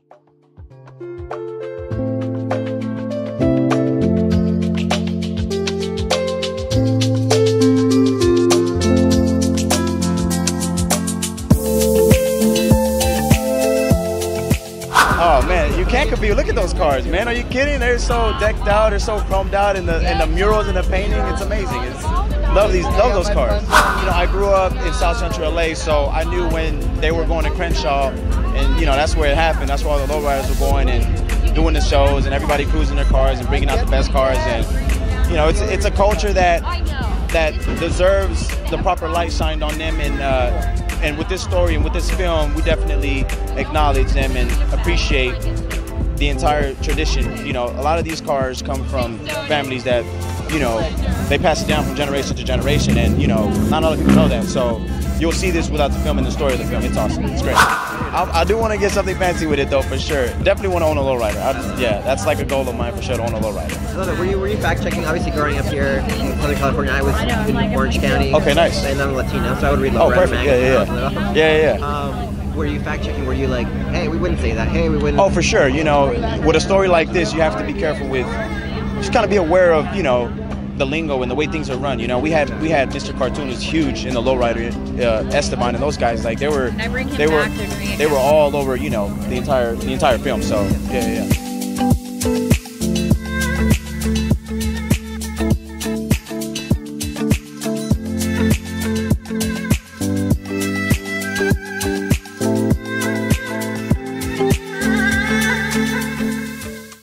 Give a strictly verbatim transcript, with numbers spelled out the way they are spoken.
Oh man, you can't compete. Look at those cars, man. Are you kidding? They're so decked out, they're so chromed out in the in the murals and the painting. It's amazing. It's love these love those cars. You know, I grew up in South Central L A, so I knew when they were going to Crenshaw, and you know that's where it happened. That's where all the lowriders were going and doing the shows, and everybody cruising their cars and bringing out the best cars. And you know, it's it's a culture that that deserves the proper light shined on them. And uh, and with this story and with this film, we definitely acknowledge them and appreciate the entire tradition. You know, a lot of these cars come from families that, you know, they pass it down from generation to generation, and you know, not a lot of people know that. So you'll see this without the film and the story of the film. It's awesome. It's great. I, I do want to get something fancy with it though, for sure. Definitely want to own a lowrider. I, yeah, that's like a goal of mine for sure, to own a lowrider. Were you were you fact checking? Obviously, growing up here in Southern California, I was in Orange County. Okay, nice. And I'm Latino, so I would read Lowrider Oh, perfect. Yeah, yeah, yeah. Yeah, yeah. yeah. Um, were you fact checking? Were you like, hey, we wouldn't say that. Hey, we wouldn't. Oh, for sure. You know, with a story like this, you have to be careful with. Just kind of be aware of, you know, the lingo and the way things are run. You know, we had we had Mister Cartoon is huge in the lowrider, uh, Esteban and those guys. Like they were, they were, they were all over. You know, the entire the entire film. So yeah, yeah.